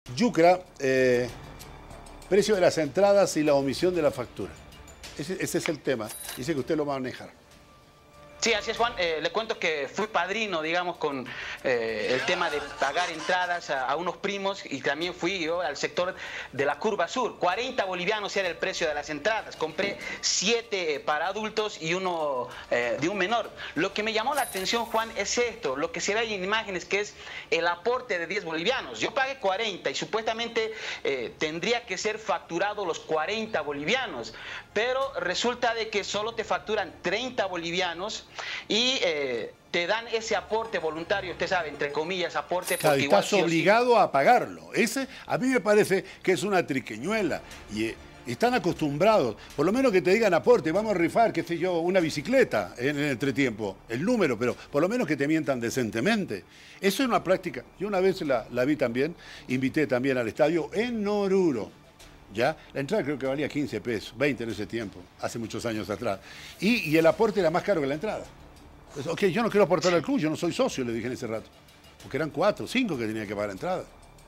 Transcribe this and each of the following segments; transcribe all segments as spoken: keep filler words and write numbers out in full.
Yucra, eh, precio de las entradas y la omisión de la factura. Ese, ese es el tema. Dice que usted lo va a manejar. Sí, así es, Juan. Eh, le cuento que fui padrino, digamos, con eh, el tema de pagar entradas a, a unos primos, y también fui yo al sector de la curva sur. cuarenta bolivianos era el precio de las entradas. Compré siete para adultos y uno eh, de un menor. Lo que me llamó la atención, Juan, es esto, lo que se ve en imágenes, que es el aporte de diez bolivianos. Yo pagué cuarenta y supuestamente eh, tendría que ser facturado los cuarenta bolivianos, pero resulta de que solo te facturan treinta bolivianos y eh, te dan ese aporte voluntario, usted sabe, entre comillas, aporte. Claro, porque estás igual, obligado sí o sí, a pagarlo. Ese a mí me parece que es una triqueñuela. Y eh, están acostumbrados, por lo menos que te digan aporte, vamos a rifar, qué sé yo, una bicicleta en el entretiempo, el número, pero por lo menos que te mientan decentemente. Eso es una práctica. Yo una vez la, la vi también, invité también al estadio en Oruro. ¿Ya? La entrada creo que valía quince pesos, veinte en ese tiempo, hace muchos años atrás. Y, y el aporte era más caro que la entrada. Pues, ok, yo no quiero aportar al club, yo no soy socio, le dije en ese rato. Porque eran cuatro, cinco que tenía que pagar la entrada.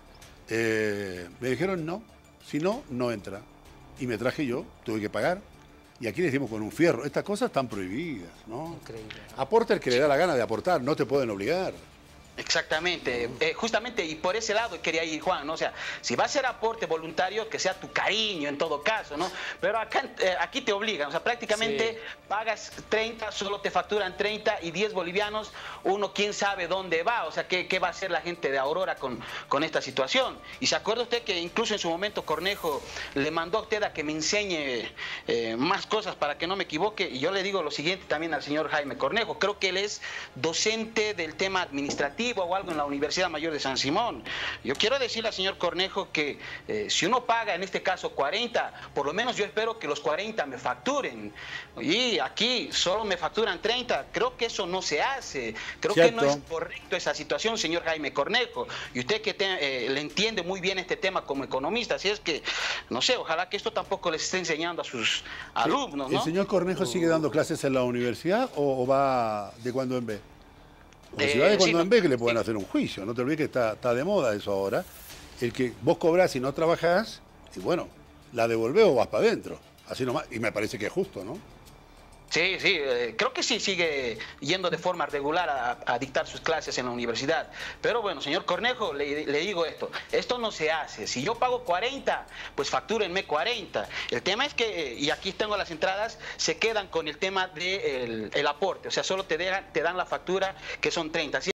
Eh, me dijeron no, si no, no entra. Y me traje yo, tuve que pagar. Y aquí le decimos con un fierro. Estas cosas están prohibidas, ¿no? Increíble. Aporta el que le da la gana de aportar, no te pueden obligar. Exactamente, eh, justamente, y por ese lado quería ir, Juan, ¿no? O sea, si va a ser aporte voluntario, que sea tu cariño en todo caso, ¿no? Pero acá, eh, aquí te obligan, o sea, prácticamente sí. Pagas treinta, solo te facturan treinta y diez bolivianos, uno quién sabe dónde va, o sea, qué, qué va a hacer la gente de Aurora con, con esta situación. Y se acuerda usted que incluso en su momento Cornejo le mandó a usted a que me enseñe eh, más cosas para que no me equivoque, y yo le digo lo siguiente también al señor Jaime Cornejo, creo que él es docente del tema administrativo o algo en la Universidad Mayor de San Simón. Yo quiero decirle al señor Cornejo que eh, si uno paga en este caso cuarenta, por lo menos yo espero que los cuarenta me facturen. Y aquí solo me facturan treinta. Creo que eso no se hace. Creo Cierto. que no es correcto esa situación, señor Jaime Cornejo. Y usted que te, eh, le entiende muy bien este tema como economista, así es que, no sé, ojalá que esto tampoco les esté enseñando a sus alumnos, ¿no? ¿El señor Cornejo sigue dando clases en la universidad o, o va de cuando en vez? Porque si va de cuando sí, en vez, que le pueden hacer un juicio. No te olvides que está, está de moda eso ahora. El que vos cobrás y no trabajás, y bueno, la devolvés o vas para adentro. Así nomás. Y me parece que es justo, ¿no? Sí, sí, eh, creo que sí sigue yendo de forma regular a, a dictar sus clases en la universidad. Pero bueno, señor Cornejo, le, le digo esto, esto no se hace. Si yo pago cuarenta, pues factúrenme cuarenta. El tema es que, y aquí tengo las entradas, se quedan con el tema del de el aporte, o sea, solo te, dejan, te dan la factura que son treinta.